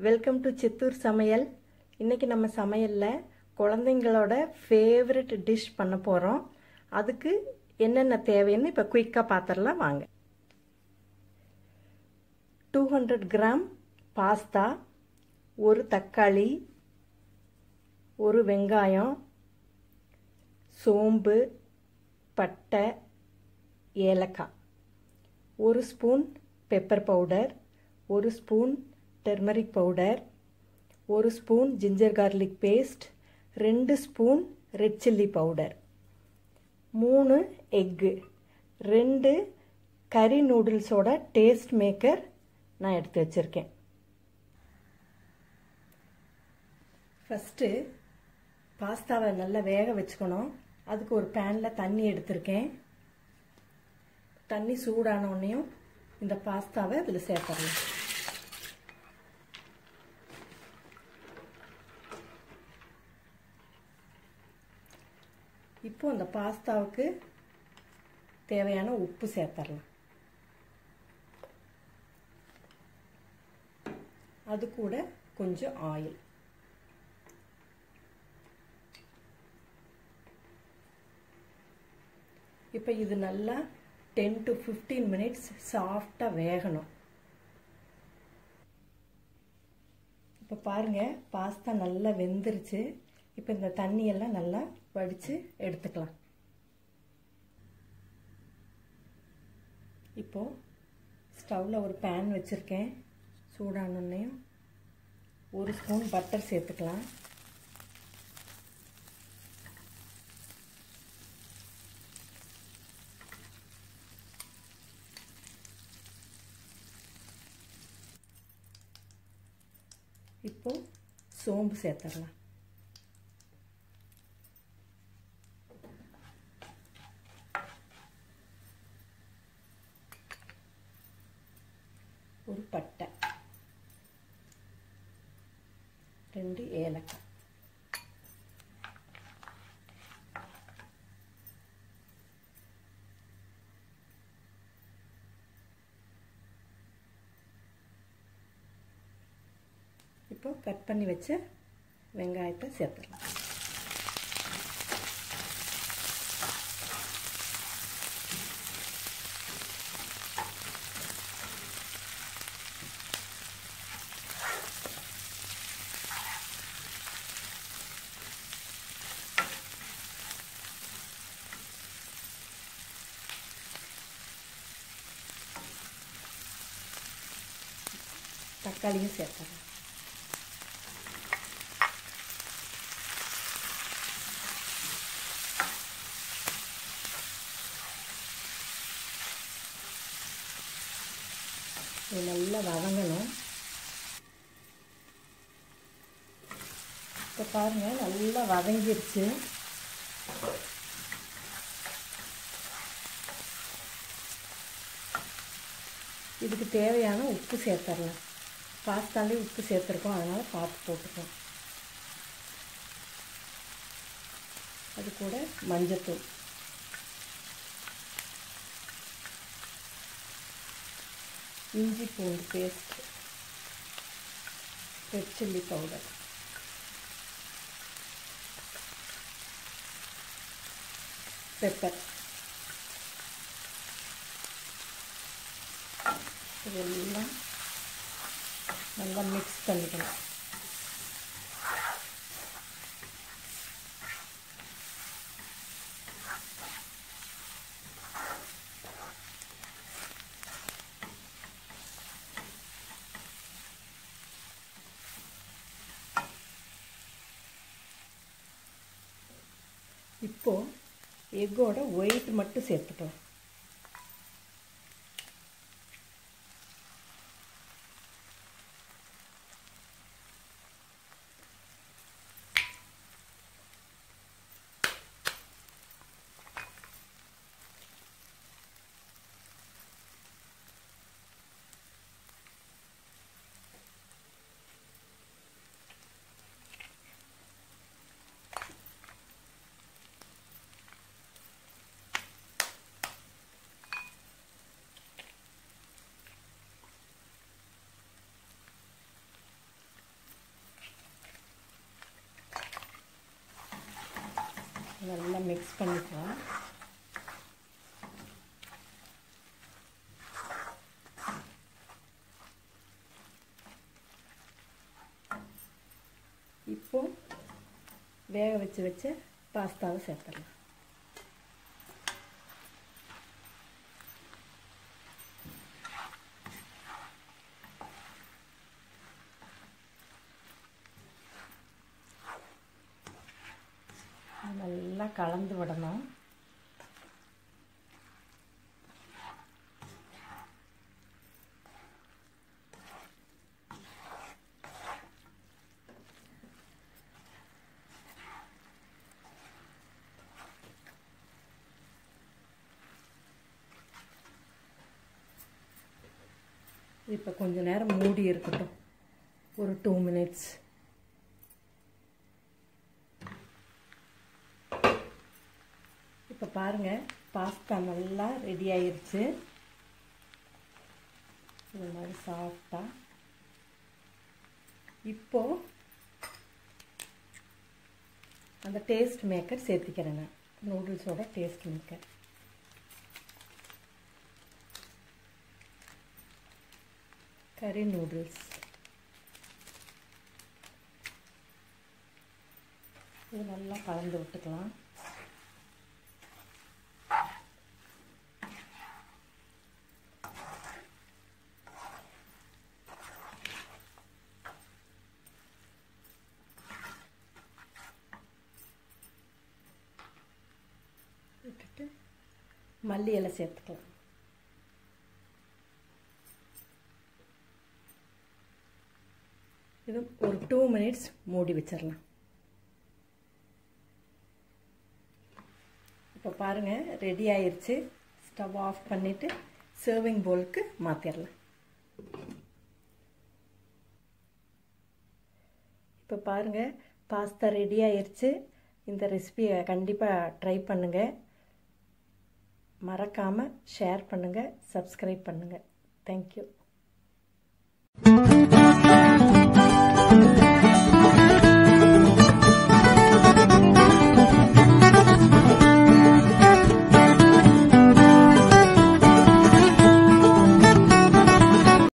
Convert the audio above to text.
Welcome to Chittoor சமையல். இன்றைக்கி நம்ம சமையலில் குழந்தைங்களோட ஃபேவரட் டிஷ் பண்ண போகிறோம். அதுக்கு என்னென்ன தேவைன்னு இப்போ குயிக்காக பார்த்துடலாம் வாங்க. 200 கிராம் பாஸ்தா, ஒரு தக்காளி, ஒரு வெங்காயம், சோம்பு, பட்டை, ஏலக்காய், ஒரு ஸ்பூன் பெப்பர் பவுடர், ஒரு ஸ்பூன் டர்மரிக் பவுடர், ஒரு spoon ginger garlic paste, 2 spoon red chilli powder, 3 egg, 2 கறி நூடுல்ஸோட டேஸ்ட் மேக்கர் நான் எடுத்து வச்சுருக்கேன். ஃபஸ்ட்டு பாஸ்தாவை நல்லா வேக வச்சுக்கணும். அதுக்கு ஒரு பேனில் தண்ணி எடுத்திருக்கேன். தண்ணி சூடானோடனையும் இந்த பாஸ்தாவை இதில் சேர்த்துடலாம். இப்போ அந்த பாஸ்தாவுக்கு தேவையான உப்பு சேர்த்துடலாம். அது கூட கொஞ்சம் ஆயில். இப்போ இது நல்லா 10 to 15 மினிட்ஸ் சாஃப்டாக வேகணும். இப்போ பாருங்கள், பாஸ்தா நல்லா வெந்துருச்சு. இப்போ இந்த தண்ணியெல்லாம் நல்லா வடித்து எடுத்துக்கலாம். இப்போது ஸ்டவ்வில் ஒரு பேன் வச்சுருக்கேன். சூடானோன்னையும் ஒரு ஸ்பூன் பட்டர் சேர்த்துக்கலாம். இப்போது சோம்பு சேர்த்துடலாம். ஒரு பட்டை, 2 ஏலக்காய், இப்போ கட் பண்ணி வச்ச வெங்காயத்தை சேர்த்துடலாம். தக்காளியும் சேர்த்துடலாம். இது நல்லா வதங்கணும். இப்போ பாருங்கள், நல்லா வதங்கிருச்சு. இதுக்கு தேவையான உப்பு சேர்த்துடலாம். பாஸ்தாலே உப்பு சேர்த்துருக்கோம், அதனால் பார்த்து போட்டுக்கோம். அது கூட மஞ்சத்தூள், இஞ்சி பூண்டு paste, red chilli powder, pepper, இதெல்லாம் நல்லா மிக்ஸ் பண்ணிக்கணும். இப்போ எக்கோட ஒயிட் மட்டும் சேர்த்துக்கலாம். நல்லா மிக்ஸ் பண்ணிக்கலாம். இப்போ வேக வச்ச பாஸ்தாவை சேர்த்துடலாம். நல்லா கலந்து விடணும். இப்போ கொஞ்ச நேரம் மூடி இருக்கட்டும், ஒரு 2 மினிட்ஸ். இப்போ பாருங்கள், பாஸ்தா நல்லா ரெடி ஆயிருச்சு. இந்த மாதிரி சாஃப்டாக. இப்போது அந்த டேஸ்ட் மேக்கர் சேர்த்திக்கிறேங்க, நூடுல்ஸோட டேஸ்ட் மேக்கர். கறி நூடுல்ஸ் இது நல்லா கலந்து விட்டுக்கலாம். விட்டுட்டு மல்லி இலை சேர்த்துக்கலாம். இது ஒரு 2 மினிட்ஸ் மூடி வச்சிடலாம். இப்போ பாருங்கள், ரெடி ஆயிடுச்சு. ஸ்டவ் ஆஃப் பண்ணிவிட்டு சர்விங் பவுலுக்கு மாற்றிடலாம். இப்போ பாருங்கள், பாஸ்தா ரெடி ஆயிடுச்சு. இந்த ரெசிபியை கண்டிப்பாக ட்ரை பண்ணுங்கள். மறக்காமல் ஷேர் பண்ணுங்கள், சப்ஸ்கிரைப் பண்ணுங்கள். தேங்க்யூ.